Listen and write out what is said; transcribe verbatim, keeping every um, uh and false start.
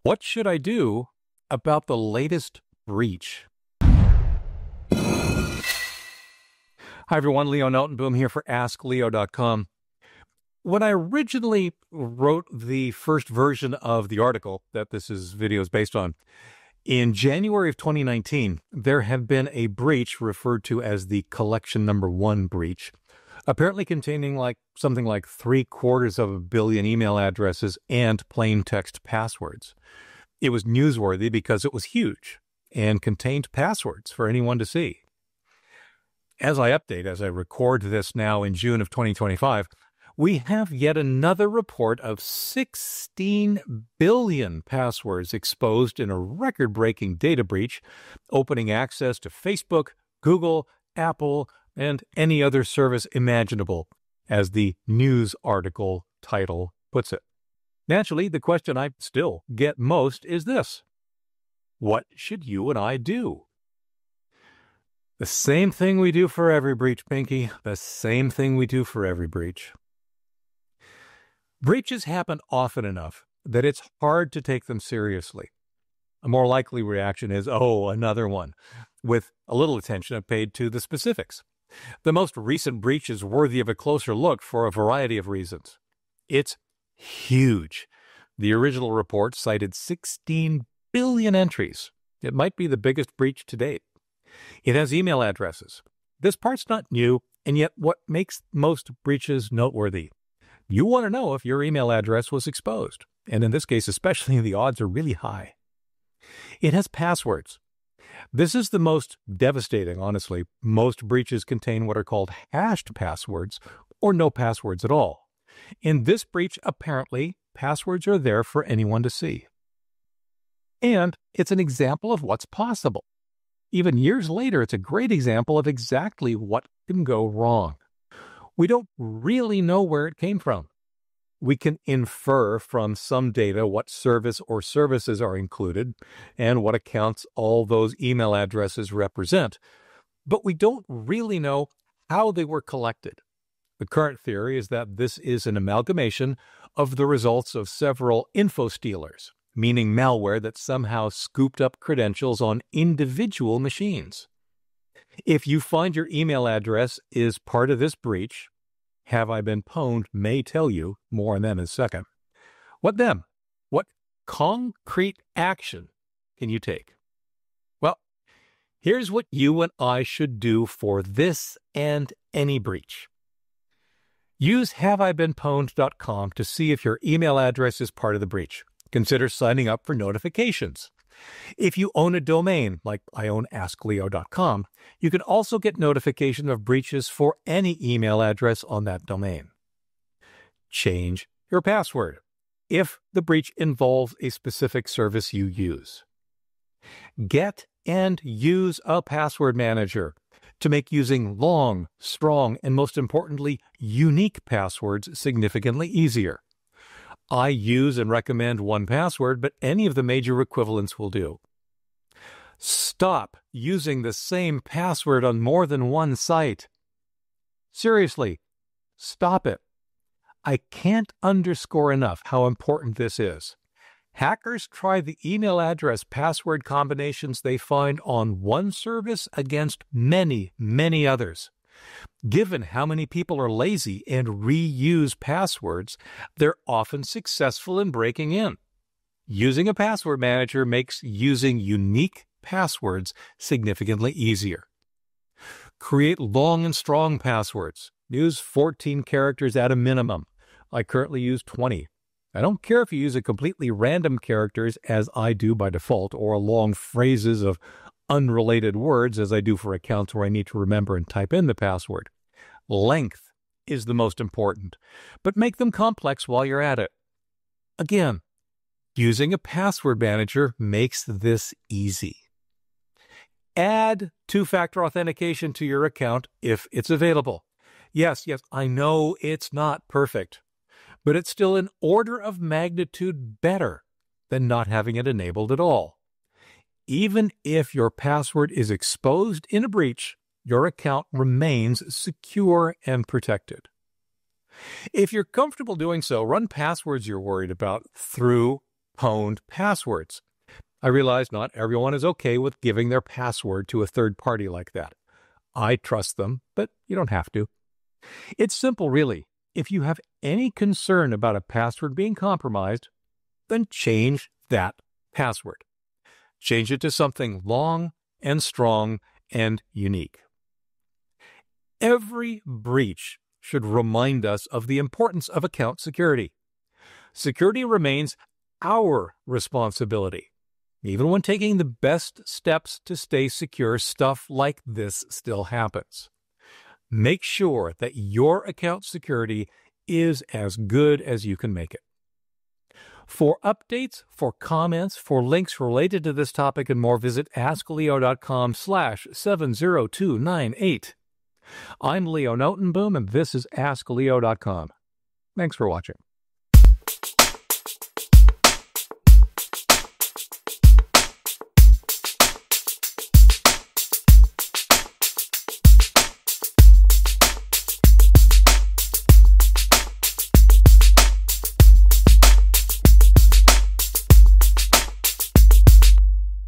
What should I do about the latest breach? Hi, everyone. Leo Notenboom here for ask leo dot com. When I originally wrote the first version of the article that this is video is based on, in January of twenty nineteen, there had been a breach referred to as the collection number one breach, apparently containing like something like three quarters of a billion email addresses and plain text passwords. It was newsworthy because it was huge and contained passwords for anyone to see. As I update, as I record this now in June of twenty twenty-five, we have yet another report of sixteen billion passwords exposed in a record-breaking data breach, opening access to Facebook, Google, Apple, and any other service imaginable, as the news article title puts it. Naturally, the question I still get most is this: what should you and I do? The same thing we do for every breach, Pinky. The same thing we do for every breach. Breaches happen often enough that it's hard to take them seriously. A more likely reaction is, oh, another one, with a little attention paid to the specifics. The most recent breach is worthy of a closer look for a variety of reasons. It's huge. The original report cited sixteen billion entries. It might be the biggest breach to date. It has email addresses. This part's not new, and yet what makes most breaches noteworthy? You want to know if your email address was exposed, and in this case especially, the odds are really high. It has passwords. This is the most devastating, honestly. Most breaches contain what are called hashed passwords, or no passwords at all. In this breach, apparently, passwords are there for anyone to see. And it's an example of what's possible. Even years later, it's a great example of exactly what can go wrong. We don't really know where it came from. We can infer from some data what service or services are included and what accounts all those email addresses represent, but we don't really know how they were collected. The current theory is that this is an amalgamation of the results of several info stealers, meaning malware that somehow scooped up credentials on individual machines. If you find your email address is part of this breach, Have I Been Pwned may tell you, more on them in a second. What then? What concrete action can you take? Well, here's what you and I should do for this and any breach. Use have I been pwned dot com to see if your email address is part of the breach. Consider signing up for notifications. If you own a domain, like I own ask leo dot com, you can also get notification of breaches for any email address on that domain. Change your password if the breach involves a specific service you use. Get and use a password manager to make using long, strong, and most importantly, unique passwords significantly easier. I use and recommend one Password, but any of the major equivalents will do. Stop using the same password on more than one site. Seriously, stop it. I can't underscore enough how important this is. Hackers try the email address password combinations they find on one service against many, many others. Given how many people are lazy and reuse passwords, they're often successful in breaking in. Using a password manager makes using unique passwords significantly easier. Create long and strong passwords. Use fourteen characters at a minimum. I currently use twenty. I don't care if you use a completely random characters, as I do by default, or long phrases of unrelated words, as I do for accounts where I need to remember and type in the password. Length is the most important, but make them complex while you're at it. Again, using a password manager makes this easy. Add two-factor authentication to your account if it's available. Yes, yes, I know it's not perfect, but it's still an order of magnitude better than not having it enabled at all. Even if your password is exposed in a breach, your account remains secure and protected. If you're comfortable doing so, run passwords you're worried about through pwned passwords. I realize not everyone is okay with giving their password to a third party like that. I trust them, but you don't have to. It's simple, really. If you have any concern about a password being compromised, then change that password. Change it to something long and strong and unique. Every breach should remind us of the importance of account security. Security remains our responsibility. Even when taking the best steps to stay secure, stuff like this still happens. Make sure that your account security is as good as you can make it. For updates, for comments, for links related to this topic and more, visit askleo.com slash 70298. I'm Leo Notenboom, and this is ask leo dot com. Thanks for watching.